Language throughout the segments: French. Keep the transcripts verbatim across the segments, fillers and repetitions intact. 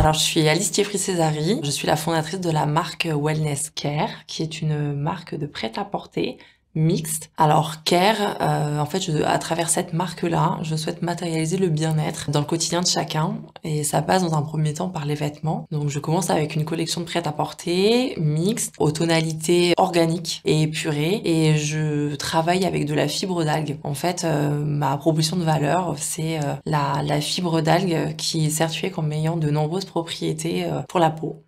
Alors, je suis Alice Thieffry-Césary. Je suis la fondatrice de la marque Wellness Care, qui est une marque de prêt-à-porter mixte. Alors Care, euh, en fait, je, à travers cette marque-là, je souhaite matérialiser le bien-être dans le quotidien de chacun, et ça passe dans un premier temps par les vêtements. Donc je commence avec une collection de prêt-à-porter mixte, aux tonalités organiques et épurées, et je travaille avec de la fibre d'algue. En fait, euh, ma proposition de valeur, c'est euh, la, la fibre d'algue qui est certifiée comme ayant de nombreuses propriétés euh, pour la peau.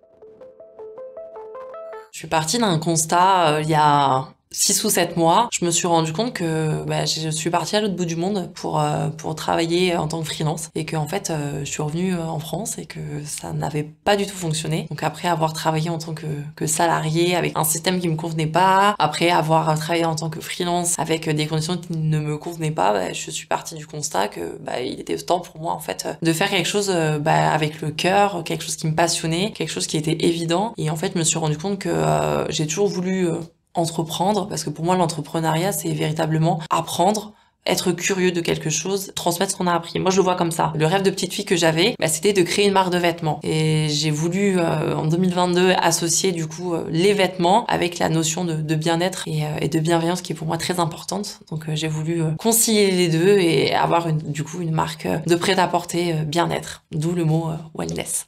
Je suis partie d'un constat euh, il y a six ou sept mois. Je me suis rendu compte que bah, je suis partie à l'autre bout du monde pour euh, pour travailler en tant que freelance, et que en fait euh, je suis revenue en France et que ça n'avait pas du tout fonctionné. Donc après avoir travaillé en tant que que salarié avec un système qui me convenait pas, après avoir travaillé en tant que freelance avec des conditions qui ne me convenaient pas, bah, je suis partie du constat que bah, il était temps pour moi en fait de faire quelque chose bah, avec le cœur, quelque chose qui me passionnait, quelque chose qui était évident. Et en fait je me suis rendu compte que euh, j'ai toujours voulu euh, entreprendre, parce que pour moi l'entrepreneuriat c'est véritablement apprendre, être curieux de quelque chose, transmettre ce qu'on a appris. Moi je le vois comme ça. Le rêve de petite fille que j'avais, bah, c'était de créer une marque de vêtements, et j'ai voulu euh, en deux mille vingt-deux associer du coup euh, les vêtements avec la notion de, de bien-être et, euh, et de bienveillance qui est pour moi très importante. Donc euh, j'ai voulu euh, concilier les deux et avoir une, du coup une marque euh, de prêt-à-porter euh, bien-être, d'où le mot euh, wellness.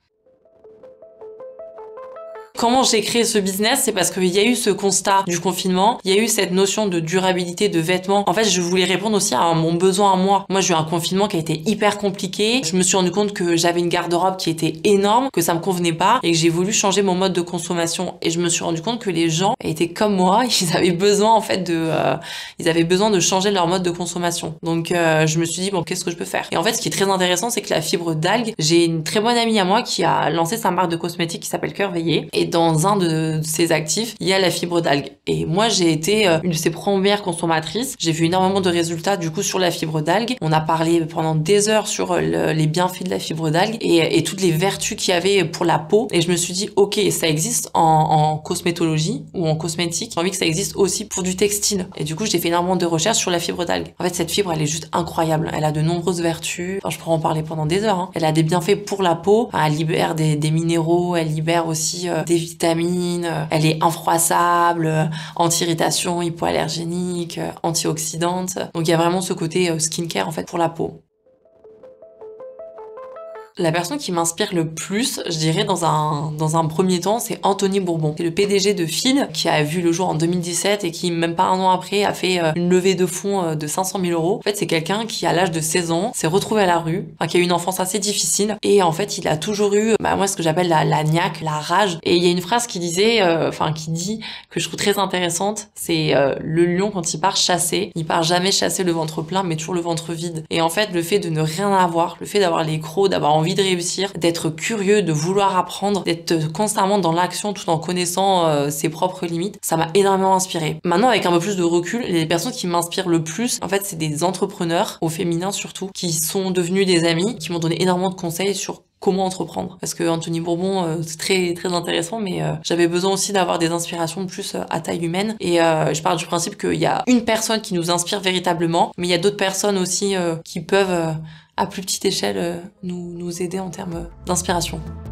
Comment j'ai créé ce business? C'est parce qu'il y a eu ce constat du confinement, il y a eu cette notion de durabilité de vêtements. En fait, je voulais répondre aussi à mon besoin à moi. Moi, j'ai eu un confinement qui a été hyper compliqué. Je me suis rendu compte que j'avais une garde-robe qui était énorme, que ça me convenait pas, et que j'ai voulu changer mon mode de consommation. Et je me suis rendu compte que les gens étaient comme moi, ils avaient besoin en fait de, euh, ils avaient besoin de changer leur mode de consommation. Donc, euh, je me suis dit bon, qu'est-ce que je peux faire? Et en fait, ce qui est très intéressant, c'est que la fibre d'algue, j'ai une très bonne amie à moi qui a lancé sa marque de cosmétiques qui s'appelle Cœur Veillé. Et dans un de ses actifs, il y a la fibre d'algue. Et moi, j'ai été une de ses premières consommatrices. J'ai vu énormément de résultats du coup sur la fibre d'algue. On a parlé pendant des heures sur le, les bienfaits de la fibre d'algue et, et toutes les vertus qu'il y avait pour la peau. Et je me suis dit, ok, ça existe en, en cosmétologie ou en cosmétique. J'ai envie que ça existe aussi pour du textile. Et du coup, j'ai fait énormément de recherches sur la fibre d'algue. En fait, cette fibre, elle est juste incroyable. Elle a de nombreuses vertus. Enfin, je pourrais en parler pendant des heures. Hein. Elle a des bienfaits pour la peau. Elle libère des, des minéraux. Elle libère aussi euh, des vitamines. Elle est infroissable, anti-irritation, hypoallergénique, antioxydante. Donc il y a vraiment ce côté skincare en fait pour la peau. La personne qui m'inspire le plus, je dirais dans un dans un premier temps, c'est Anthony Bourbon. C'est le P D G de Fine, qui a vu le jour en deux mille dix-sept et qui, même pas un an après, a fait une levée de fonds de cinq cent mille euros. En fait, c'est quelqu'un qui, à l'âge de seize ans, s'est retrouvé à la rue, enfin, qui a eu une enfance assez difficile. Et en fait, il a toujours eu, bah, moi, ce que j'appelle la, la niaque, la rage. Et il y a une phrase qui disait, euh, enfin, qui dit, que je trouve très intéressante, c'est euh, le lion, quand il part chasser, il part jamais chasser le ventre plein, mais toujours le ventre vide. Et en fait, le fait de ne rien avoir, le fait d'avoir les crocs, d'avoir envie de réussir, d'être curieux, de vouloir apprendre, d'être constamment dans l'action tout en connaissant euh, ses propres limites, ça m'a énormément inspirée. Maintenant, avec un peu plus de recul, les personnes qui m'inspirent le plus, en fait, c'est des entrepreneurs, au féminin surtout, qui sont devenus des amis, qui m'ont donné énormément de conseils sur comment entreprendre. Parce que Anthony Bourbon, euh, c'est très très intéressant, mais euh, j'avais besoin aussi d'avoir des inspirations plus euh, à taille humaine. Et euh, je pars du principe qu'il y a une personne qui nous inspire véritablement, mais il y a d'autres personnes aussi euh, qui peuvent, euh, à plus petite échelle, euh, nous, nous aider en termes d'inspiration.